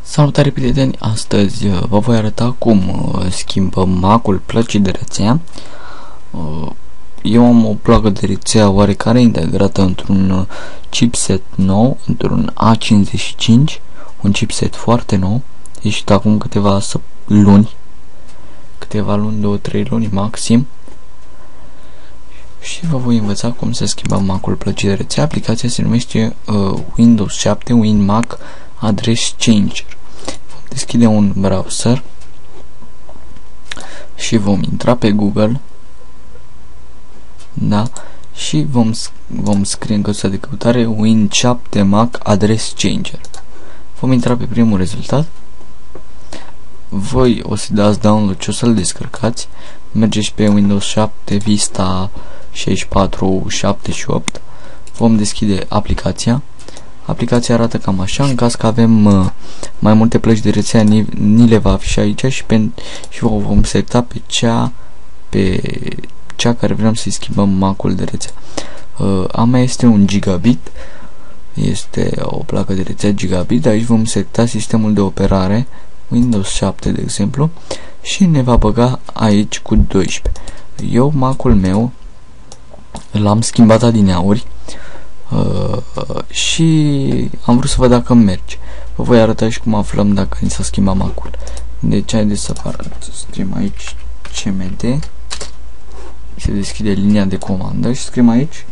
Salutare prieteni, astăzi vă voi arăta cum schimbăm Mac-ul plăcii de rețea. Eu am o placă de rețea oarecare integrată într-un chipset nou, într-un A55, un chipset foarte nou, ieșit acum câteva luni, 2-3 luni maxim. Și vă voi învăța cum să schimbăm Mac-ul plăcii de rețea. Aplicația se numește Windows 7 WinMac Address Changer. Vom deschide un browser și vom intra pe Google, da, și vom scrie în căsuța de căutare Win7 Mac Address Changer. Vom intra pe primul rezultat. Voi o să dați download și o să-l descărcați. Mergeți pe Windows 7 Vista 64, 7 și 8. Vom deschide aplicația. Aplicația arată cam așa. În caz că avem mai multe plăci de rețea, ni le va afișa aici și vom seta pe cea care vrem să-i schimbăm Mac-ul de rețea. A mea este un gigabit. Este o placă de rețea gigabit. Aici vom seta sistemul de operare Windows 7, de exemplu, și ne va băga aici cu 12. Eu Mac-ul meu l-am schimbat adineauri și am vrut să văd dacă merge. Vă voi arăta și cum aflăm dacă ni s-a schimbat Mac-ul. Deci haideți să scriem aici CMD, se deschide linia de comandă și scriem aici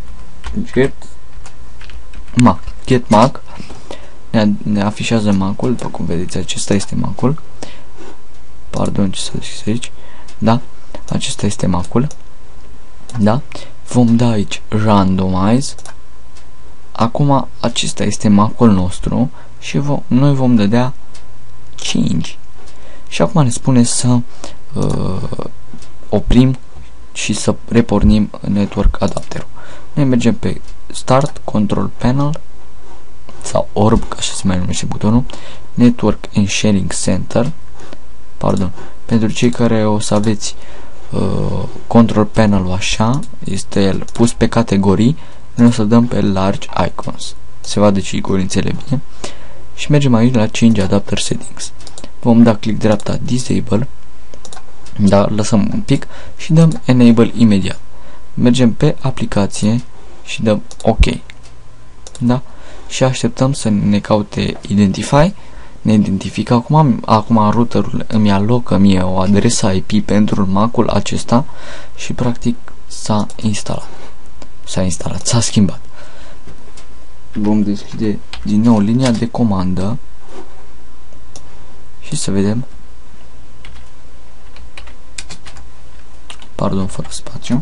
get Mac. Ne afișează Mac-ul, după cum vedeți, acesta este Mac-ul. Pardon, ce s-a deschis aici? Da, acesta este Mac-ul. Da, vom da aici Randomize. Acum acesta este Mac-ul nostru și noi vom dădea 5. Și acum ne spune să oprim și să repornim network adapterul. Noi mergem pe Start, Control Panel sau ORB, ca așa se mai numește butonul, Network and Sharing Center. Pardon, pentru cei care o să aveți Control Panel-ul așa, este el pus pe categorii. Noi o să dăm pe Large Icons, se vadă și iconițele bine, și mergem aici la Change Adapter Settings. Vom da click dreapta Disable, da, lăsăm un pic și dăm Enable imediat. Mergem pe aplicație și dăm OK, da, și așteptăm să ne caute Identify. Ne identifică acum routerul îmi alocă mie o adresă IP pentru Mac-ul acesta și practic s-a schimbat. Vom deschide din nou linia de comandă și să vedem. Pardon, fără spațiu.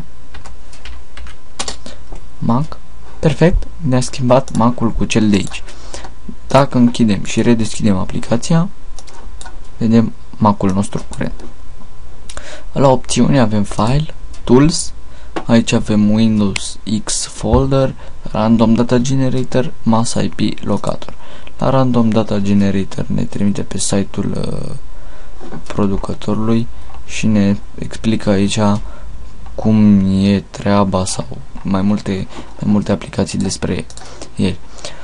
Mac. Perfect, ne-a schimbat Mac-ul cu cel de aici. Dacă închidem și redeschidem aplicația, vedem Mac-ul nostru curent. La opțiuni avem File, Tools, aici avem Windows X Folder, Random Data Generator, Mass IP Locator. La Random Data Generator ne trimite pe site-ul producătorului și ne explică aici cum e treaba sau mai multe aplicații despre el.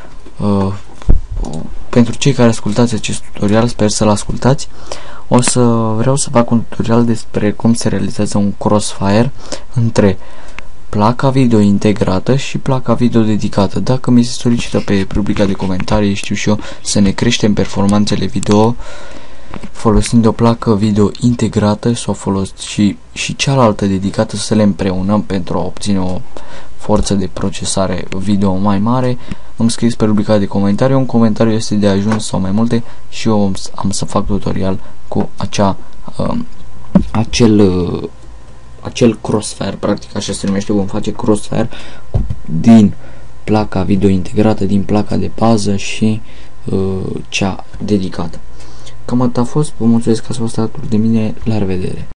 Pentru cei care ascultați acest tutorial, sper să-l ascultați. Vreau să fac un tutorial despre cum se realizează un crossfire între placa video integrată și placa video dedicată. Dacă mi se solicită pe rubrica de comentarii, știu și eu, să ne creștem performanțele video folosind o placă video integrată sau și cealaltă dedicată, să le împreunăm pentru a obține o forță de procesare video mai mare, îmi scrieți pe rubrica de comentarii. Un comentariu este de ajuns sau mai multe și eu am să fac tutorial cu acel crossfire, practic așa se numește. Vom face crossfire din placa video integrată, din placa de bază și cea dedicată. Cam atât a fost, vă mulțumesc că ați fost alături de mine, la revedere!